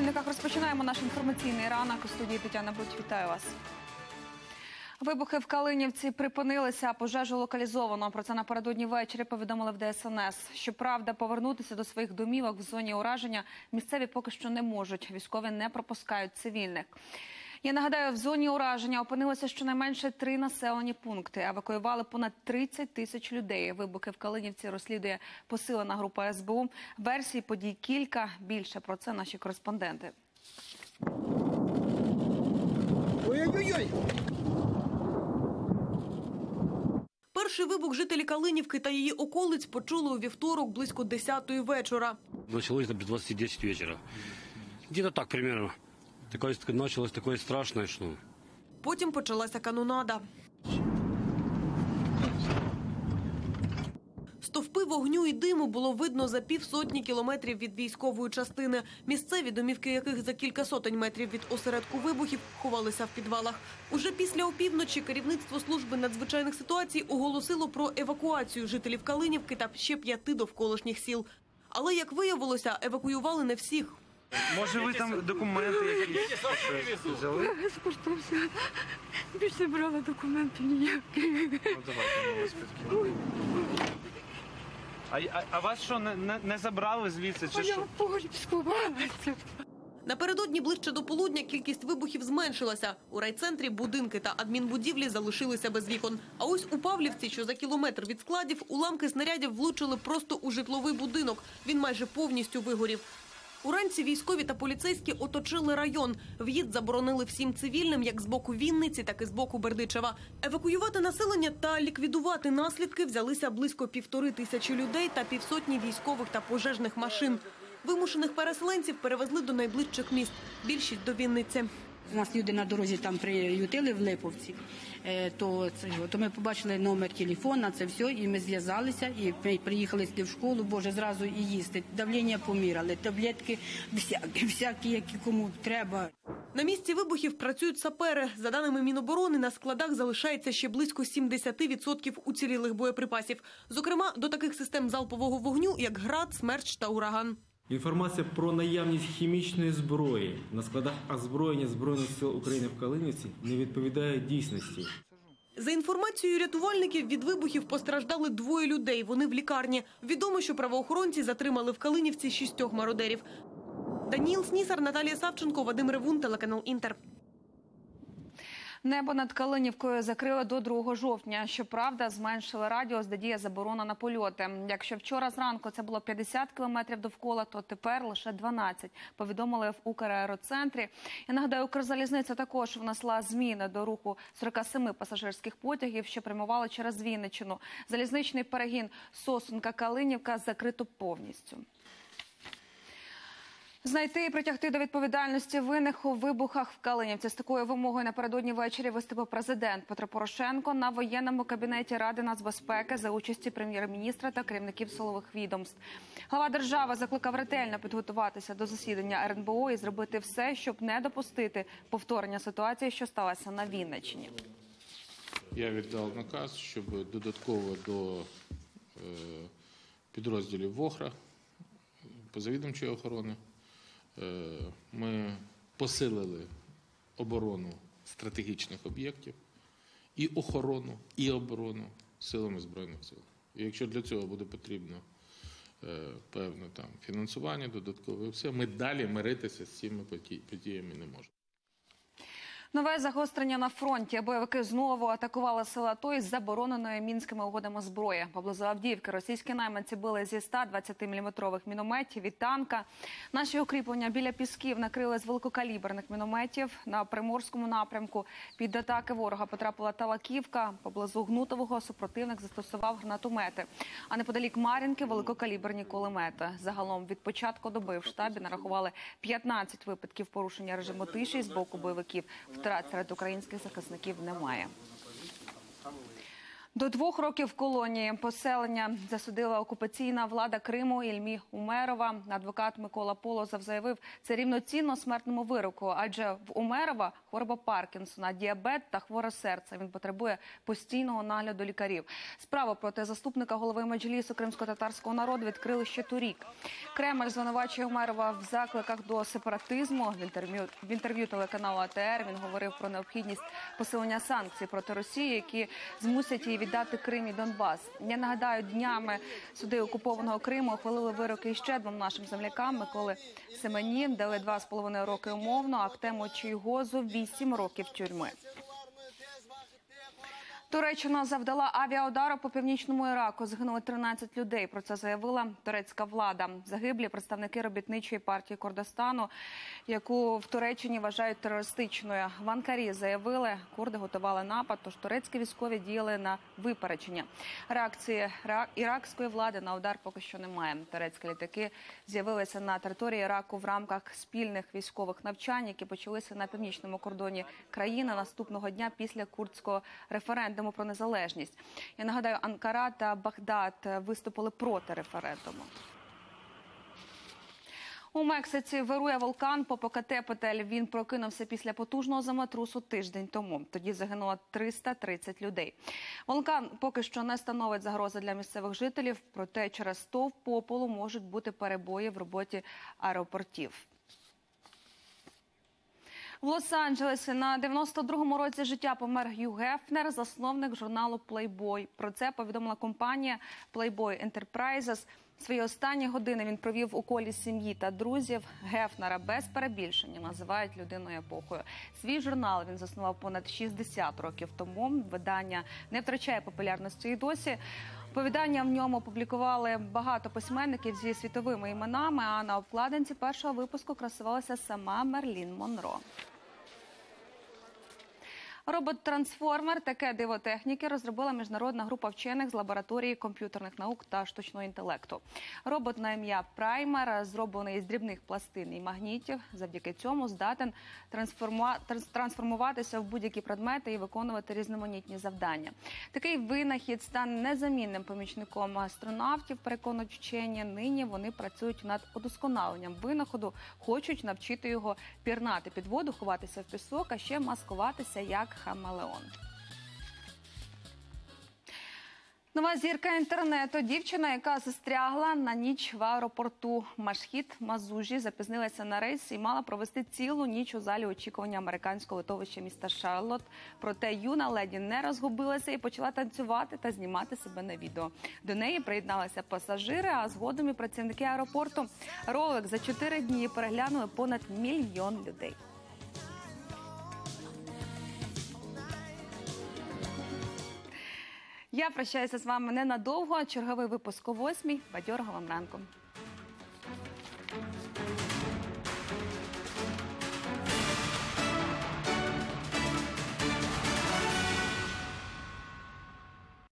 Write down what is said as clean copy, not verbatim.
Рівниках розпочинаємо наш інформаційний ранок. У студії Тетяна Будь. Вітаю вас. Вибухи в Калинівці припинилися, пожежу локалізовано. Про це напередодні ввечері повідомили в ДСНС. Щоправда, повернутися до своїх домівок в зоні ураження місцеві поки що не можуть. Військові не пропускають цивільних. Я нагадаю, в зоні ураження опинилося щонайменше 3 населені пункти. Евакуювали понад 30 тисяч людей. Вибухи в Калинівці розслідує посилена група СБУ. Версій подій кілька. Більше про це наші кореспонденти. Ой-ой-ой! Перший вибух жителі Калинівки та її околиць почули у вівторок близько 10-ї вечора. Началось без 20:10 вечера. Где-то так примерно. Началось такое страшное, что... Потім почалася канонада. Стовпи вогню і диму було видно за півсотні кілометрів від військової частини. Місцеві, домівки яких за кілька сотень метрів від осередку вибухів, ховалися в підвалах. Уже після опівночі керівництво служби надзвичайних ситуацій оголосило про евакуацію жителів Калинівки та ще 5 довколишніх сіл. Але, як виявилося, евакуювали не всіх. Може, ви там документи якісь взяли? Спортився. Більше не брала документів ніяких. Ну, давайте ми вас підкинемо. А вас що, не забрали звідси, чи Я що? в погріб сховалася. Напередодні ближче до полудня кількість вибухів зменшилася. У райцентрі будинки та адмінбудівлі залишилися без вікон. А ось у Павлівці, що за кілометр від складів, уламки снарядів влучили просто у житловий будинок. Він майже повністю вигорів. Уранці військові та поліцейські оточили район. В'їзд заборонили всім цивільним, як з боку Вінниці, так і з боку Бердичева. Евакуювати населення та ліквідувати наслідки взялися близько 1500 людей та півсотні військових та пожежних машин. Вимушених переселенців перевезли до найближчих міст. Більшість до Вінниці. Нас люди на дорозі там приютили в Липовці, то ми побачили номер телефона, це все, і ми зв'язалися, і ми приїхали в школу, Боже, зразу і їсти. Давлення поміряли, таблетки всякі, які кому треба. На місці вибухів працюють сапери. За даними Міноборони, на складах залишається ще близько 70% уцілілих боєприпасів. Зокрема, до таких систем залпового вогню, як «Град», «Смерч» та «Ураган». Інформація про наявність хімічної зброї на складах озброєння Збройних сил України в Калинівці не відповідає дійсності. За інформацією рятувальників, від вибухів постраждали 2 людей. Вони в лікарні. Відомо, що правоохоронці затримали в Калинівці 6 мародерів. Даніл Снісар, Наталія Савченко, Вадим Ревун, телеканал «Інтер». Небо над Калинівкою закрили до 2 жовтня. Щоправда, зменшили радіус, де діє заборона на польоти. Якщо вчора зранку це було 50 кілометрів довкола, то тепер лише 12, повідомили в Украероцентрі. Я нагадаю, Укрзалізниця також внесла зміни до руху 47 пасажирських потягів, що прямували через Вінниччину. Залізничний перегін Сосунка-Калинівка закрито повністю. Знайти і притягти до відповідальності винних у вибухах в Калинівці. З такою вимогою напередодні ввечері виступив президент Петро Порошенко на воєнному кабінеті Ради нацбезпеки за участі прем'єр-міністра та керівників силових відомств. Глава держави закликав ретельно підготуватися до засідання РНБО і зробити все, щоб не допустити повторення ситуації, що сталася на Вінниччині. Я віддав наказ, щоб додатково до підрозділів ВОХРа, позавідомчої охорони, ми посилили оборону стратегічних об'єктів і охорону, і оборону силами Збройних сил. І якщо для цього буде потрібно певне фінансування додаткове, все, ми далі миритися з цими подіями не можемо. Нове загострення на фронті. Бойовики знову атакували села АТО із забороненою Мінськими угодами зброї. Поблизу Авдіївки російські найманці били зі 120-мм мінометів і танка. Наші укріплення біля Пісків накрили з великокаліберних мінометів. На Приморському напрямку під атаки ворога потрапила Талаківка. Поблизу Гнутового супротивник застосував гранатомети. А неподалік Мар'їнки – великокаліберні кулемети. Загалом від початку доби в штабі нарахували 15 випадків порушення режиму тиші з боку бойовиків. Втрат серед українських захисників немає. До 2 років в колонії поселення засудила окупаційна влада Криму Ільмі Умерова. Адвокат Микола Полозов заявив, це рівноцінно смертному вироку, адже в Умерова хвороба Паркінсона, діабет та хворе серце. Він потребує постійного нагляду лікарів. Справу проти заступника голови Меджлісу кримсько-татарського народу відкрили ще торік. Кремль звинувачує Умерова в закликах до сепаратизму. В інтерв'ю телеканалу АТР він говорив про необхідність посилення санкцій проти Росії, які змусять її віддати Крим і Донбас. Я нагадаю, днями суди окупованого Криму ухвалили вироки іще двом нашим землякам. Миколи Семені дали 2,5 роки умовно, а Ахтему Чийгозу 8 років тюрми. Туреччина завдала авіаудару по північному Іраку. Загинули 13 людей. Про це заявила турецька влада. Загиблі представники робітничої партії Курдистану, яку в Туреччині вважають терористичною. В Анкарі заявили, курди готували напад, тож турецькі військові діяли на випередження. Реакції іракської влади на удар поки що немає. Турецькі літаки з'явилися на території Іраку в рамках спільних військових навчань, які почалися на північному кордоні країни наступного дня після курдського референдуму про незалежність. Я нагадаю, Анкара та Багдад виступили проти референдуму. У Мексиці вирує вулкан Попокатепетель. Він прокинувся після потужного землетрусу тиждень тому. Тоді загинуло 330 людей. Вулкан поки що не становить загрози для місцевих жителів, проте через стовп попелу можуть бути перебої в роботі аеропортів. В Лос-Анджелесі на 92-му році життя помер Гью Гефнер, засновник журналу Playboy. Про це повідомила компанія Playboy Enterprises. Свої останні години він провів у колі сім'ї та друзів. Гефнера без перебільшення називають людиною епохою. Свій журнал він заснував понад 60 років тому. Видання не втрачає популярності і досі. Оповідання в ньому опублікували багато письменників зі світовими іменами, а на обкладинці першого випуску красувалася сама Мерлін Монро. Робот-трансформер – таке диво техніки розробила міжнародна група вчених з лабораторії комп'ютерних наук та штучного інтелекту. Робот на ім'я Праймер, зроблений із дрібних пластин і магнітів, завдяки цьому здатен трансформуватися в будь-які предмети і виконувати різноманітні завдання. Такий винахід стане незамінним помічником астронавтів, переконують вчені. Нині вони працюють над удосконаленням винаходу, хочуть навчити його пірнати під воду, ховатися в пісок, а ще маскуватися як хамелеон. Нова зірка інтернету. Дівчина, яка застрягла на ніч в аеропорту Машхід Мазужі, запізнилася на рейс і мала провести цілу ніч у залі очікування американського литовища міста Шарлотт. Проте юна леді не розгубилася і почала танцювати та знімати себе на відео. До неї приєдналися пасажири, а згодом і працівники аеропорту. Ролик за 4 дні переглянули понад 1 мільйон людей. Я прощаюся з вами ненадовго. Черговий випуск о 8:00. Бадьорого вам ранку.